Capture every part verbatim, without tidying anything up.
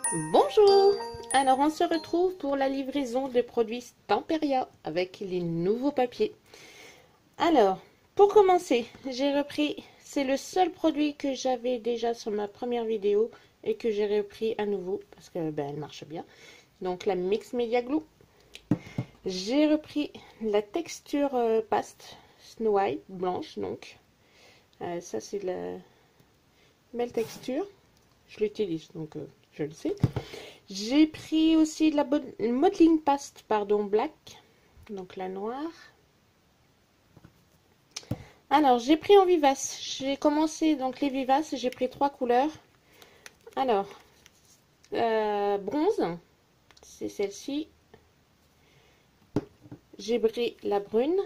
Bonjour! Alors on se retrouve pour la livraison de produits Stamperia avec les nouveaux papiers. Alors, pour commencer, j'ai repris, c'est le seul produit que j'avais déjà sur ma première vidéo et que j'ai repris à nouveau parce que ben, elle marche bien. Donc la Mix Media Glue. J'ai repris la texture euh, paste Snow White, blanche donc. Euh, ça c'est la belle texture. Je l'utilise donc euh, je le sais. J'ai pris aussi de la modeling paste, pardon, black, donc la noire. Alors, j'ai pris en vivace. J'ai commencé donc les vivaces, j'ai pris trois couleurs. Alors, euh, bronze, c'est celle-ci. J'ai pris la brune.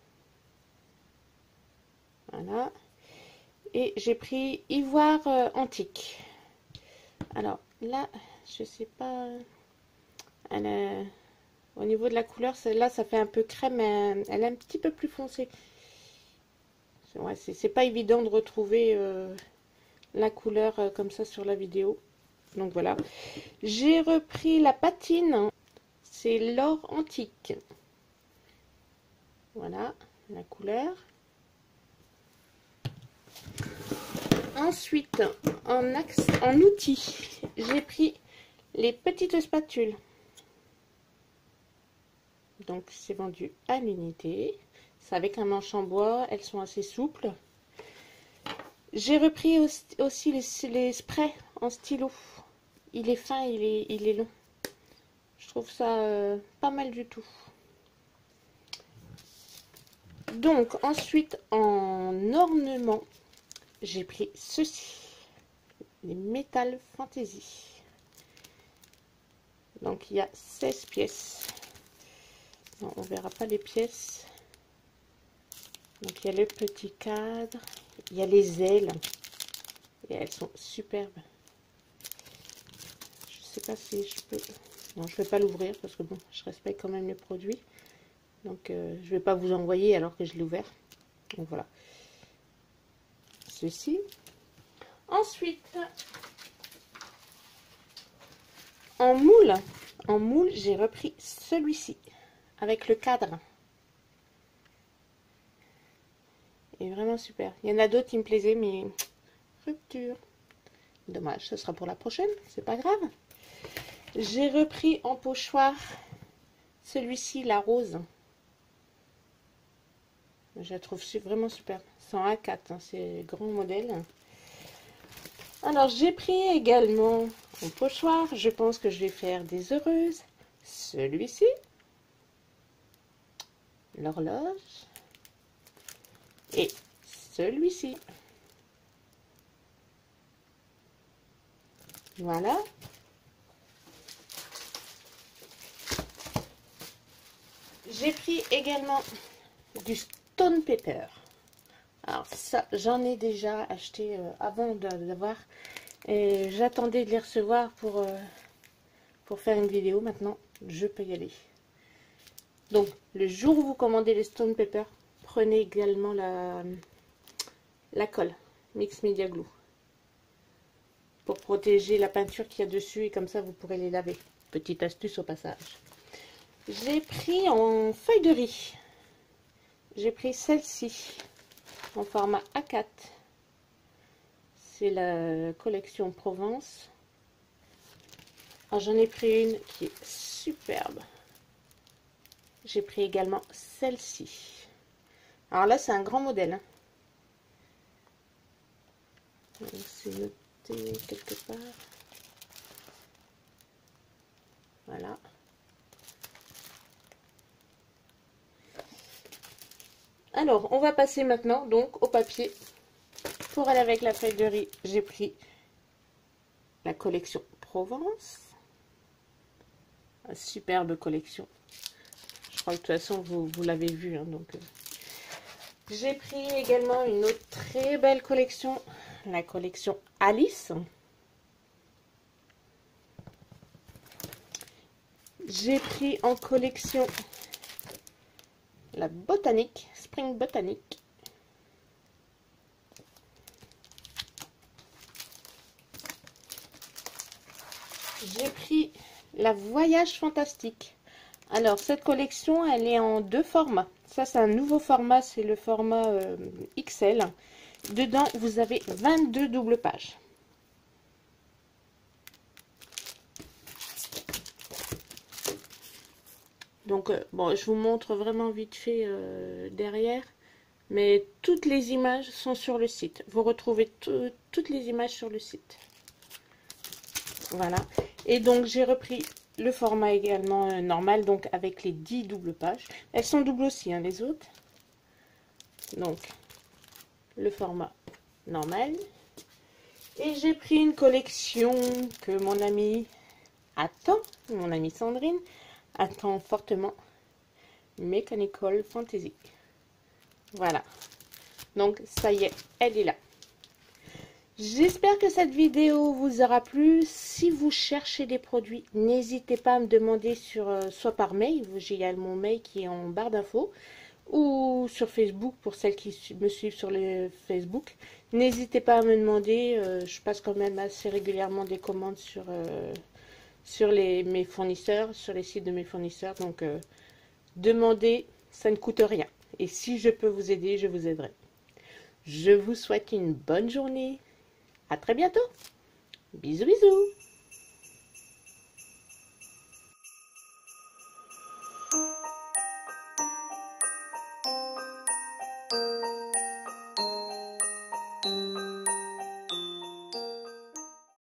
Voilà. Et j'ai pris ivoire euh, antique. Alors, là, je sais pas... Elle a... Au niveau de la couleur, celle-là, ça fait un peu crème. Elle est un petit peu plus foncée. Ouais, c'est pas évident de retrouver euh, la couleur euh, comme ça sur la vidéo. Donc voilà. J'ai repris la patine. C'est l'or antique. Voilà la couleur. Ensuite, en, axe, en outil, j'ai pris les petites spatules. Donc c'est vendu à l'unité. C'est avec un manche en bois. Elles sont assez souples. J'ai repris aussi les, les sprays en stylo. Il est fin, il est, il est long. Je trouve ça euh, pas mal du tout. Donc ensuite en ornement, j'ai pris ceci. Les Metal Fantasy. Donc il y a seize pièces. Non, on verra pas les pièces. Donc il y a le petit cadre. Il y a les ailes. Et elles sont superbes. Je sais pas si je peux... Non, je vais pas l'ouvrir parce que bon, je respecte quand même le produit. Donc euh, je vais pas vous envoyer alors que je l'ai ouvert. Donc voilà. Ceci. Ensuite, en moule, en moule, j'ai repris celui-ci avec le cadre. Il est vraiment super. Il y en a d'autres qui me plaisaient, mais rupture. Dommage, ce sera pour la prochaine, c'est pas grave. J'ai repris en pochoir celui-ci, la rose. Je la trouve vraiment super. C'est en A quatre, hein, c'est grand modèle. Alors, j'ai pris également en pochoir. Je pense que je vais faire des heureuses. Celui-ci. L'horloge. Et celui-ci. Voilà. J'ai pris également du Stone Pepper. Alors ça, j'en ai déjà acheté euh, avant d'avoir. Et j'attendais de les recevoir pour, euh, pour faire une vidéo. Maintenant, je peux y aller. Donc, le jour où vous commandez les Stone Pepper, prenez également la, la colle Mix Media Glue. Pour protéger la peinture qu'il y a dessus. Et comme ça, vous pourrez les laver. Petite astuce au passage. J'ai pris en feuille de riz. J'ai pris celle-ci. En format A quatre. C'est la collection Provence. J'en ai pris une qui est superbe. J'ai pris également celle-ci. Alors là, c'est un grand modèle. Hein. C'est noté quelque part. Voilà. Alors, on va passer maintenant donc au papier. Pour aller avec la feuille de riz, j'ai pris la collection Provence. Une superbe collection. Je crois que de toute façon, vous, vous l'avez vu. Hein, donc, euh. J'ai pris également une autre très belle collection. La collection Alice. J'ai pris en collection la Botanique, Spring Botanique. j'ai pris la Voyage Fantastique. Alors, cette collection, elle est en deux formats. Ça, c'est un nouveau format, c'est le format euh, X L. Dedans, vous avez vingt-deux doubles pages. Donc, euh, bon, je vous montre vraiment vite fait euh, derrière. Mais toutes les images sont sur le site. Vous retrouvez toutes les images sur le site. Voilà. Et donc, j'ai repris le format également euh, normal, donc avec les dix doubles pages. Elles sont doubles aussi, hein, les autres. Donc, le format normal. Et j'ai pris une collection que mon ami attend, mon amie Sandrine, attend fortement. Mechanical Fantasy. Voilà. Donc, ça y est, elle est là. J'espère que cette vidéo vous aura plu. Si vous cherchez des produits, n'hésitez pas à me demander sur, euh, soit par mail, j'ai mon mail qui est en barre d'infos, ou sur Facebook pour celles qui me suivent sur le Facebook. N'hésitez pas à me demander, euh, je passe quand même assez régulièrement des commandes sur, euh, sur les, mes fournisseurs, sur les sites de mes fournisseurs. Donc, euh, demandez, ça ne coûte rien. Et si je peux vous aider, je vous aiderai. Je vous souhaite une bonne journée. À très bientôt. Bisous, bisous.